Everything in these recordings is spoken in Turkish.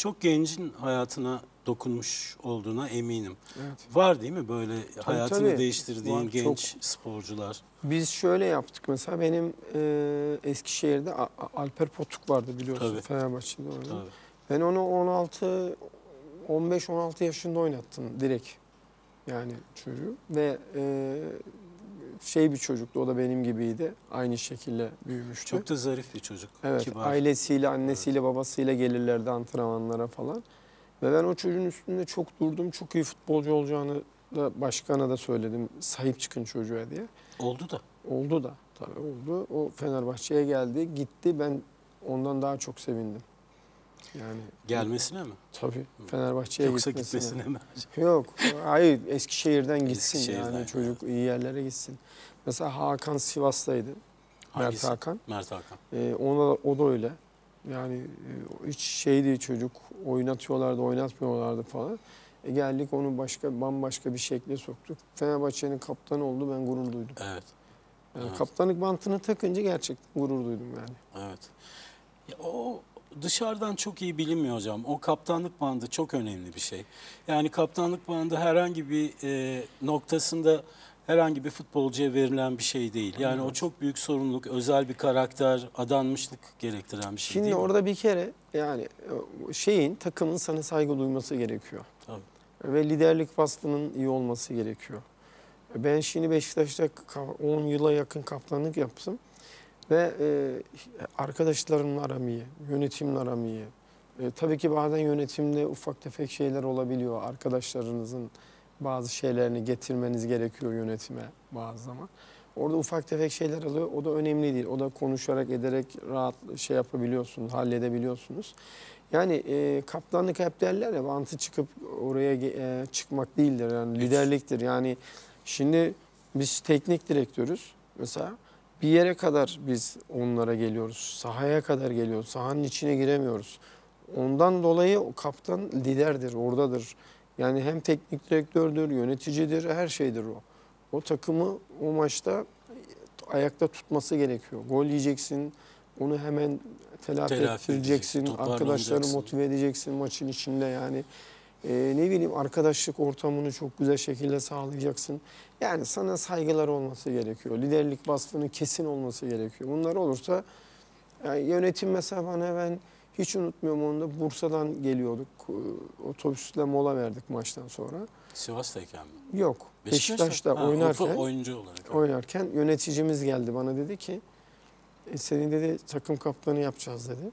çok gencin hayatına dokunmuş olduğuna eminim. Evet. Var değil mi böyle hayatını tabii. değiştirdiğin Var, genç sporcular? Biz şöyle yaptık mesela benim Eskişehir'de Alper Potuk vardı biliyorsun, Tabii. Fenerbahçe'de oynadı. Tabii. Ben onu 15-16 yaşında oynattım direkt. Yani çocuğu ve bir çocuktu, o da benim gibiydi. Aynı şekilde büyümüştü. Çok da zarif bir çocuk. Evet, Kibar. ailesiyle, annesiyle, babasıyla gelirlerdi antrenmanlara falan. Ve ben o çocuğun üstünde çok durdum. Çok iyi futbolcu olacağını da başkana da söyledim. Sahip çıkın çocuğa diye. Oldu da. Oldu da tabii oldu. O Fenerbahçe'ye geldi, gitti. Ben ondan daha çok sevindim. Yani Gelmesine mi? tabii Fenerbahçe'ye Yoksa gitmesine. gitmesine mi? Yok, hayır, Eskişehir'den gitsin. Eskişehir'den, Yani çocuk iyi yerlere gitsin. Mesela Hakan Sivas'taydı. Hangisi? Mert Hakan. Mert Hakan. O da öyle. Yani hiç şeydi çocuk, oynatıyorlardı, oynatmıyorlardı falan. Geldik onu bambaşka bir şekle soktuk. Fenerbahçe'nin kaptanı oldu, ben gurur duydum. Evet. Yani Evet. kaptanlık bantını takınca gerçekten gurur duydum yani. Evet. Ya, o dışarıdan çok iyi bilinmiyor hocam. O kaptanlık bandı çok önemli bir şey. Yani kaptanlık bandı herhangi bir noktasında herhangi bir futbolcuya verilen bir şey değil. Yani Evet. o çok büyük sorumluluk, özel bir karakter, adanmışlık gerektiren bir şey Şimdi değil mi? orada bir kere yani takımın sana saygı duyması gerekiyor. Tabii. Ve liderlik vasfının iyi olması gerekiyor. Ben şimdi Beşiktaş'ta 10 yıla yakın kaptanlık yaptım. Ve arkadaşlarımla aram iyi, yönetimle aram iyi. Tabii ki bazen yönetimde ufak tefek şeyler olabiliyor. Arkadaşlarınızın bazı şeylerini getirmeniz gerekiyor yönetime bazı zaman. Orada ufak tefek şeyler oluyor. O da önemli değil. O da konuşarak, ederek rahat yapabiliyorsunuz, halledebiliyorsunuz. Yani kaptanlık hep derler ya, bantı çıkıp oraya çıkmak değildir. Yani liderliktir. Yani şimdi biz teknik direktörüz mesela. Bir yere kadar biz onlara geliyoruz. Sahaya kadar geliyoruz. Sahanın içine giremiyoruz. Ondan dolayı o kaptan liderdir, oradadır. Yani hem teknik direktördür, yöneticidir, her şeydir o. O takımı o maçta ayakta tutması gerekiyor. Gol yiyeceksin, onu hemen telafi ettireceksin. Arkadaşları motive edeceksin maçın içinde yani. Ne bileyim, arkadaşlık ortamını çok güzel şekilde sağlayacaksın. Yani sana saygılar olması gerekiyor. Liderlik vasfının kesin olması gerekiyor. Bunlar olursa yani yönetim mesela bana, ben hiç unutmuyorum onu da, Bursa'dan geliyorduk. Otobüsle mola verdik maçtan sonra. Sivas'tayken mi? Yok. Beşiktaş'ta oyuncu olarak. Oynarken yöneticimiz geldi bana, dedi ki senin dedi takım kaptanı yapacağız dedi.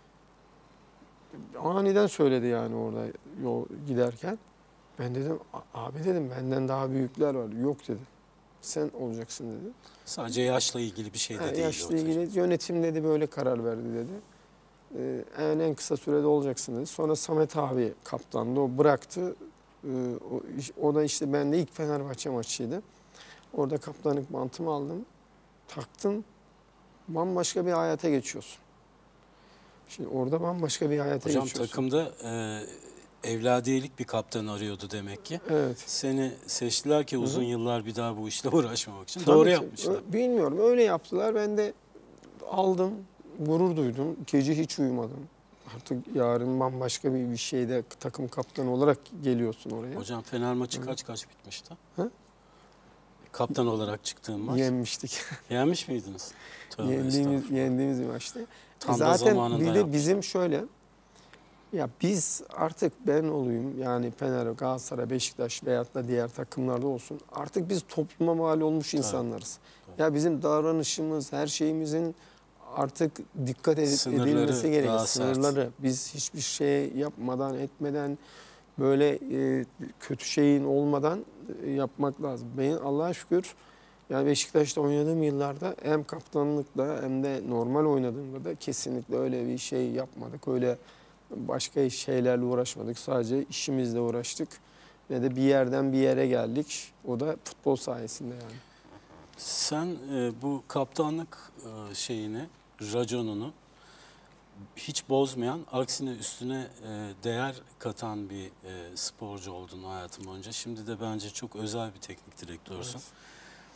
Aniden söyledi yani orada yol giderken. Ben dedim abi dedim, benden daha büyükler var. Yok dedi. Sen olacaksın dedi. Sadece yaşla ilgili bir şey de değil. Yaşla ilgili yönetim dedi böyle karar verdi dedi. En kısa sürede olacaksın dedi. Sonra Samet abi kaptandı. O bıraktı. O da işte, ben de ilk Fenerbahçe maçıydı. Orada kaptanlık bantımı aldım. Taktım. Bambaşka bir hayata geçiyorsun. Şimdi orada bambaşka bir hayata geçiyorsun. Hocam takımda evladiyelik bir kaptan arıyordu demek ki. Evet. Seni seçtiler ki uzun yıllar bir daha bu işle uğraşmamak için. Tabii Doğru ki. yapmışlar. Bilmiyorum, öyle yaptılar. Ben de aldım, gurur duydum. Gece hiç uyumadım. Artık yarın bambaşka bir şeyde takım kaptanı olarak geliyorsun oraya. Hocam Fener maçı kaç bitmişti? Ha? Kaptan olarak çıktığın maç. Yenmiştik. Yenmiş miydiniz? Yendiğimiz bir maçtı. Zaten bir de bizim şöyle, ya biz artık, ben olayım yani Fener, Galatasaray, Beşiktaş veyahut da diğer takımlarda olsun, artık biz topluma mal olmuş insanlarız. Tabii. Ya bizim davranışımız, her şeyimizin artık dikkat edilmesi gerekiyor. Sınırları. Biz hiçbir şey yapmadan, etmeden, böyle kötü şeyin olmadan yapmak lazım. Ben Allah'a şükür yani Beşiktaş'ta oynadığım yıllarda hem kaptanlıkla hem de normal oynadığımda da kesinlikle öyle bir şey yapmadık. Öyle başka şeylerle uğraşmadık. Sadece işimizle uğraştık. Ve de bir yerden bir yere geldik. O da futbol sayesinde yani. Sen bu kaptanlık raconunu hiç bozmayan, aksine üstüne değer katan bir sporcu oldun hayatın boyunca. Şimdi de bence çok özel bir teknik direktörsün. Evet.